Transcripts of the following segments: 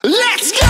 Let's go!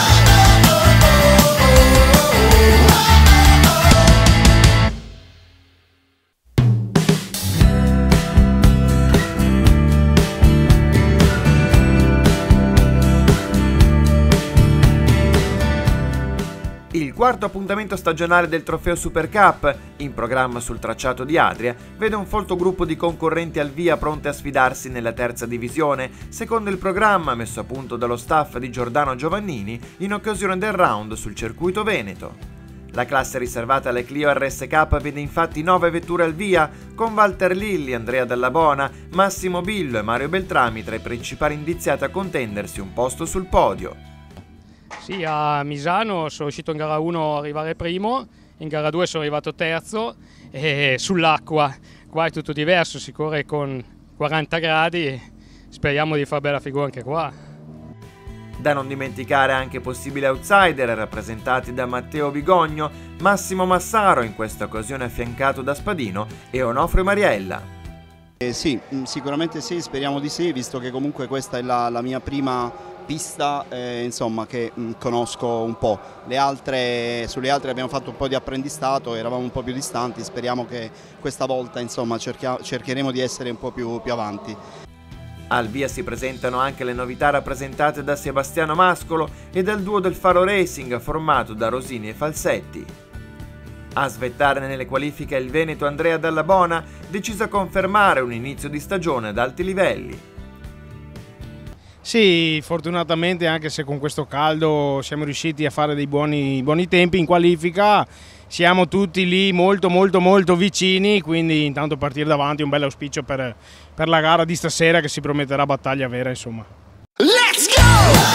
Il quarto appuntamento stagionale del Trofeo Super Cup, in programma sul tracciato di Adria, vede un folto gruppo di concorrenti al via pronte a sfidarsi nella terza divisione, secondo il programma messo a punto dallo staff di Giordano Giovannini in occasione del round sul circuito veneto. La classe riservata alle Clio RS-K vede infatti 9 vetture al via, con Walter Lilli, Andrea Dallabona, Massimo Billo e Mario Beltrami tra i principali indiziati a contendersi un posto sul podio. Sì, a Misano sono uscito in gara 1 a arrivare primo, in gara 2 sono arrivato terzo e sull'acqua qua è tutto diverso, si corre con 40 gradi, speriamo di far bella figura anche qua. Da non dimenticare anche possibili outsider rappresentati da Matteo Bigogno, Massimo Massaro in questa occasione affiancato da Spadino e Onofre Mariella. Sì, sicuramente sì, speriamo di sì, visto che comunque questa è la mia prima pista insomma, che conosco un po'. Sulle altre abbiamo fatto un po' di apprendistato, eravamo un po' più distanti, speriamo che questa volta insomma, cercheremo di essere un po' più avanti. Al via si presentano anche le novità rappresentate da Sebastiano Mascolo e dal duo del Faro Racing formato da Rosini e Falsetti. A svettare nelle qualifiche il veneto Andrea Dallabona, deciso a confermare un inizio di stagione ad alti livelli. Sì, fortunatamente anche se con questo caldo siamo riusciti a fare dei buoni tempi in qualifica, siamo tutti lì molto vicini, quindi intanto partire davanti è un bel auspicio per la gara di stasera che si prometterà battaglia vera insomma. Let's go!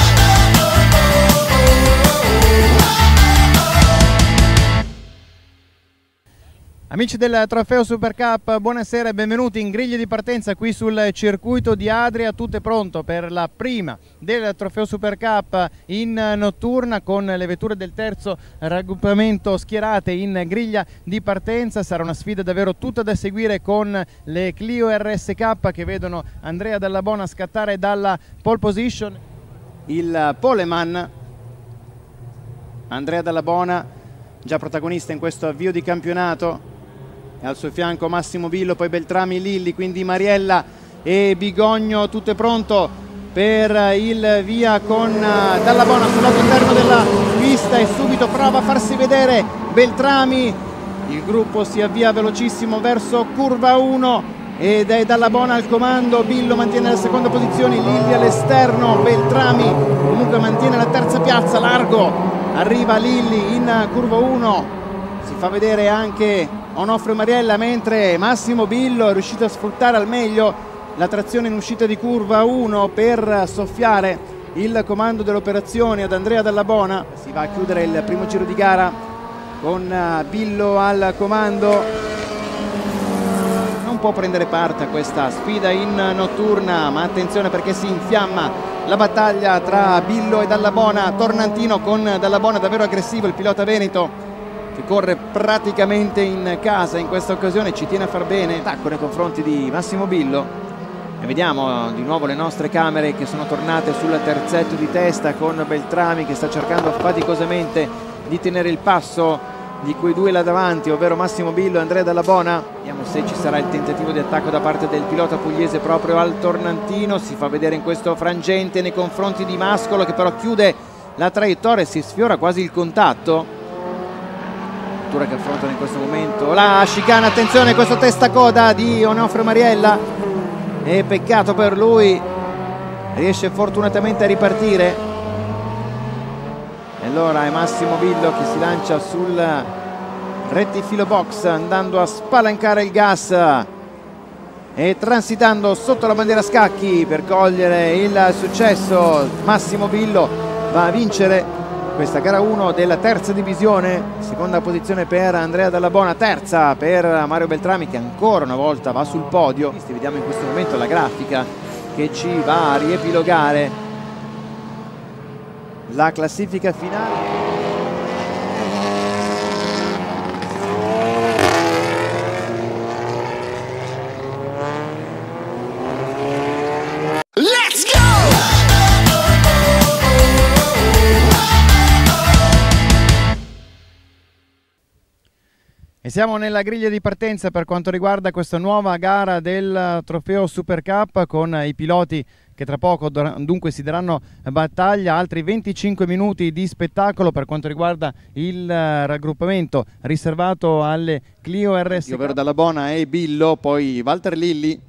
Amici del Trofeo Super Cup, buonasera e benvenuti in griglia di partenza qui sul circuito di Adria. Tutto è pronto per la prima del Trofeo Super Cup in notturna con le vetture del terzo raggruppamento schierate in griglia di partenza. Sarà una sfida davvero tutta da seguire con le Clio RS-K che vedono Andrea Dallabona scattare dalla pole position. Il poleman Andrea Dallabona, già protagonista in questo avvio di campionato. E al suo fianco Massimo Billo, poi Beltrami, Lilli, quindi Mariella e Bigogno. Tutto è pronto per il via con Dallabona sul lato interno della pista e subito prova a farsi vedere Beltrami. Il gruppo si avvia velocissimo verso curva 1 ed è Dallabona al comando. Billo mantiene la seconda posizione, Lilli all'esterno, Beltrami comunque mantiene la terza piazza, largo arriva Lilli in curva 1. Si fa vedere anche Onofre Mariella, mentre Massimo Billo è riuscito a sfruttare al meglio la trazione in uscita di curva 1 per soffiare il comando dell'operazione ad Andrea Dallabona. Si va a chiudere il primo giro di gara con Billo al comando. Non può prendere parte a questa sfida in notturna, ma attenzione perché si infiamma la battaglia tra Billo e Dallabona. Tornantino con Dallabona davvero aggressivo, il pilota veneto che corre praticamente in casa in questa occasione, ci tiene a far bene. Attacco nei confronti di Massimo Billo e vediamo di nuovo le nostre camere che sono tornate sul terzetto di testa con Beltrami che sta cercando faticosamente di tenere il passo di quei due là davanti, ovvero Massimo Billo e Andrea Dallabona. Vediamo se ci sarà il tentativo di attacco da parte del pilota pugliese proprio al Tornantino. Si fa vedere in questo frangente nei confronti di Mascolo che però chiude la traiettoria e si sfiora quasi il contatto. Che affrontano in questo momento la chicana, attenzione questo testacoda di Onofre Mariella e peccato per lui, riesce fortunatamente a ripartire e allora è Massimo Billo che si lancia sul rettifilo box andando a spalancare il gas e transitando sotto la bandiera scacchi per cogliere il successo. Massimo Billo va a vincere questa gara 1 della terza divisione, seconda posizione per Andrea Dallabona, terza per Mario Beltrami che ancora una volta va sul podio. Vediamo in questo momento la grafica che ci va a riepilogare la classifica finale. Let's go! E siamo nella griglia di partenza per quanto riguarda questa nuova gara del trofeo Super Cup, con i piloti che tra poco dunque si daranno battaglia. Altri 25 minuti di spettacolo per quanto riguarda il raggruppamento riservato alle Clio RS, ovvero Dall'Abona e Billo. Poi Walter Lilli,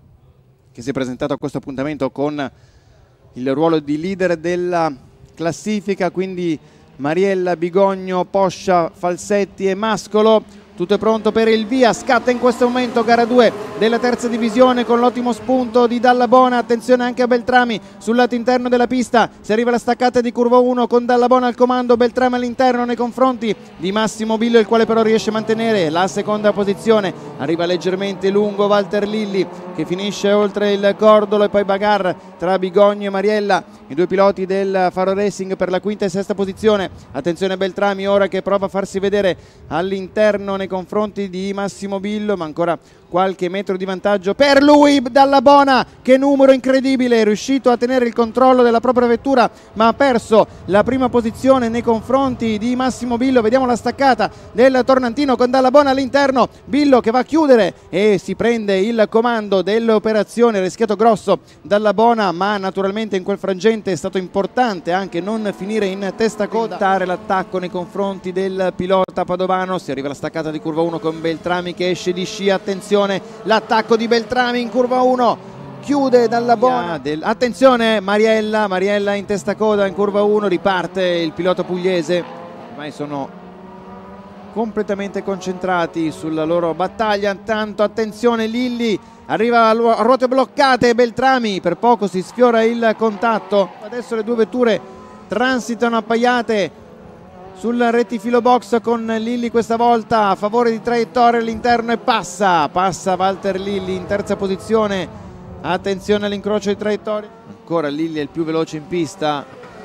che si è presentato a questo appuntamento con il ruolo di leader della classifica, quindi Mariella, Bigogno, Poscia, Falsetti e Mascolo. Tutto è pronto per il via, scatta in questo momento gara 2 della terza divisione con l'ottimo spunto di Dall'Abona. Attenzione anche a Beltrami sul lato interno della pista, si arriva alla staccata di curva 1 con Dall'Abona al comando, Beltrami all'interno nei confronti di Massimo Billo, il quale però riesce a mantenere la seconda posizione. Arriva leggermente lungo Walter Lilli che finisce oltre il cordolo, e poi bagarre tra Bigogno e Mariella, i due piloti del Faro Racing, per la quinta e sesta posizione. Attenzione a Beltrami ora che prova a farsi vedere all'interno nei confronti di Massimo Billo, ma ancora qualche metro di vantaggio per lui. Dall'Abona, che numero incredibile, è riuscito a tenere il controllo della propria vettura ma ha perso la prima posizione nei confronti di Massimo Billo. Vediamo la staccata del Tornantino con Dall'Abona all'interno, Billo che va a chiudere e si prende il comando dell'operazione. Rischiato grosso Dall'Abona, ma naturalmente in quel frangente è stato importante anche non finire in testa coda, l'attacco nei confronti del pilota padovano. Si arriva alla staccata di curva 1 con Beltrami che esce di scia. Attenzione, l'attacco di Beltrami in curva 1, chiude Dall'Abona. Attenzione Mariella in testa coda in curva 1, riparte il pilota pugliese. Ormai sono completamente concentrati sulla loro battaglia. Intanto attenzione, Lilli arriva a ruote bloccate, Beltrami per poco si sfiora il contatto. Adesso le due vetture transitano appaiate sul rettifilo box con Lilli questa volta a favore di traiettoria all'interno, e passa Walter Lilli in terza posizione. Attenzione all'incrocio di traiettoria, ancora Lilli è il più veloce in pista,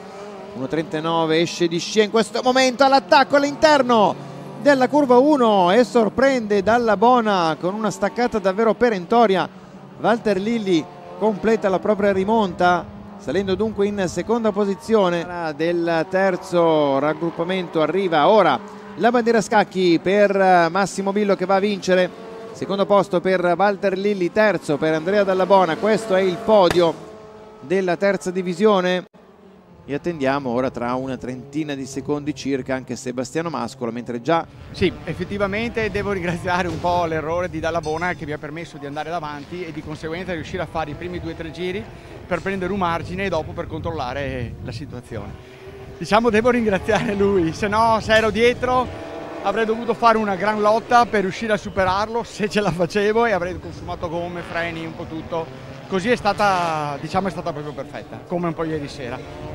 1.39, esce di scia in questo momento all'attacco all'interno della curva 1 e sorprende Dall'Abona con una staccata davvero perentoria. Walter Lilli completa la propria rimonta, salendo dunque in seconda posizione. Del terzo raggruppamento arriva ora la bandiera scacchi per Massimo Billo che va a vincere, secondo posto per Walter Lilli, terzo per Andrea Dall'Abona. Questo è il podio della terza divisione e attendiamo ora tra una trentina di secondi circa anche Sebastiano Mascolo, mentre già... Sì, effettivamente devo ringraziare un po' l'errore di Dall'Abona che mi ha permesso di andare davanti e di conseguenza riuscire a fare i primi 2 o 3 giri per prendere un margine e dopo per controllare la situazione. Diciamo devo ringraziare lui, se no, se ero dietro avrei dovuto fare una gran lotta per riuscire a superarlo, se ce la facevo, e avrei consumato gomme, freni, un po' tutto. Così è stata, diciamo, è stata proprio perfetta, come un po' ieri sera.